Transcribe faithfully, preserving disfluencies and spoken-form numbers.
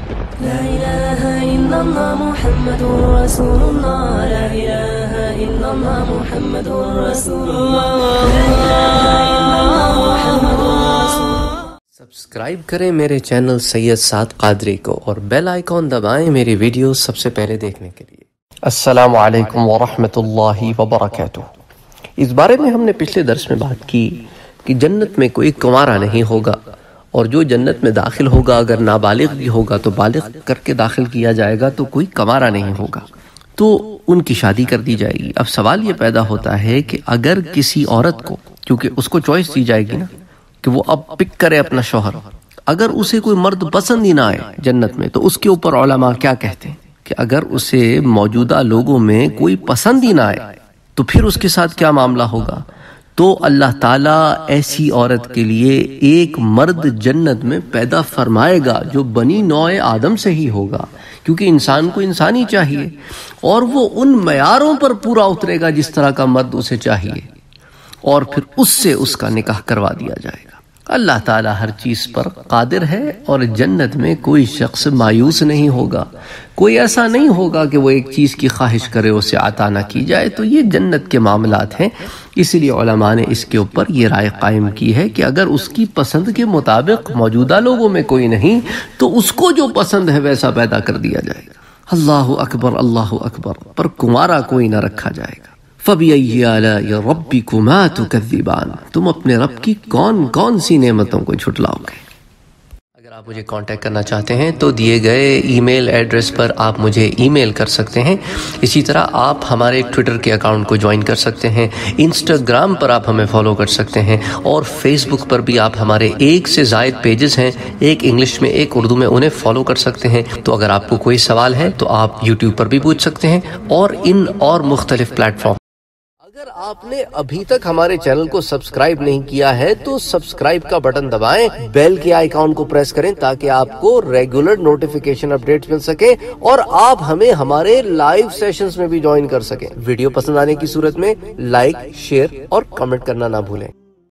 لا إله إلا الله محمد رسول الله لا إله إلا الله محمد رسول الله لا إله إلا الله محمد رسول الله. سبسکرائب کریں میرے چینل سید سعد قادری کو اور بیل آئیکن دبائیں میری ویڈیو سب سے پہلے دیکھنے کے لیے. السلام علیکم ورحمۃ اللہ وبرکاتہ. اس بارے میں ہم نے پچھلے درس میں بات کی کہ جنت میں کوئی کنوارا نہیں ہوگا، اور جو جنت میں داخل ہوگا اگر نابالغ بھی ہوگا تو بالغ کر کے داخل کیا جائے گا، تو کوئی کنوارا نہیں ہوگا، تو ان کی شادی کر دی جائے گی. اب سوال یہ پیدا ہوتا ہے کہ اگر کسی عورت کو، کیونکہ اس کو چوائس دی جائے گی نا کہ وہ اب پک کرے اپنا شوہر، اگر اسے کوئی مرد پسند ہی نہ آئے جنت میں، تو اس کے اوپر علماء کیا کہتے ہیں کہ اگر اسے موجودہ لوگوں میں کوئی پسند ہی نہ آئے تو پھر اس کے ساتھ کیا معاملہ ہوگا؟ تو اللہ تعالیٰ ایسی عورت کے لیے ایک مرد جنت میں پیدا فرمائے گا جو بنی نوع آدم سے ہی ہوگا، کیونکہ انسان کو انسان ہی چاہیے، اور وہ ان معیاروں پر پورا اترے گا جس طرح کا مرد اسے چاہیے، اور پھر اس سے اس کا نکاح کروا دیا جائے گا. اللہ تعالیٰ ہر چیز پر قادر ہے، اور جنت میں کوئی شخص مایوس نہیں ہوگا، کوئی ایسا نہیں ہوگا کہ وہ ایک چیز کی خواہش کرے اسے عطا نہ کی جائے. تو یہ جنت کے معاملات ہیں، اس لیے علماء نے اس کے اوپر یہ رائے قائم کی ہے کہ اگر اس کی پسند کے مطابق موجودہ لوگوں میں کوئی نہیں تو اس کو جو پسند ہے ویسا پیدا کر دیا جائے گا. اللہ اکبر اللہ اکبر. پر کنوارا کوئی نہ رکھا جائے گا. فَبِأَيِّ آلَاءِ رَبِّكُمَا تُكَذِّبَانِ. تم اپنے رب کی کون کون سی نعمتوں کو جھٹلاؤ گے؟ اگر آپ مجھے کانٹیکٹ کرنا چاہتے ہیں تو دیے گئے ای میل ایڈریس پر آپ مجھے ای میل کر سکتے ہیں. اسی طرح آپ ہمارے ٹویٹر کے اکاؤنٹ کو جوائن کر سکتے ہیں، انسٹاگرام پر آپ ہمیں فالو کر سکتے ہیں، اور فیس بک پر بھی آپ ہمارے ایک سے زائد پیجز ہیں، ایک انگلش میں ایک اردو میں، انہیں فالو کر سکتے ہیں. تو اگر آپ کو کوئی سوال ہے تو آپ یوٹیوب پر بھی پوچھ سکتے ہیں، اور ان اور مختلف پلیٹ فارم. اگر آپ نے ابھی تک ہمارے چینل کو سبسکرائب نہیں کیا ہے تو سبسکرائب کا بٹن دبائیں، بیل کے آئیکن کو پریس کریں تاکہ آپ کو ریگولر نوٹیفیکیشن اپڈیٹ مل سکے، اور آپ ہمیں ہمارے لائیو سیشنز میں بھی جوائن کر سکیں. ویڈیو پسند آنے کی صورت میں لائک، شیئر اور کمنٹ کرنا نہ بھولیں.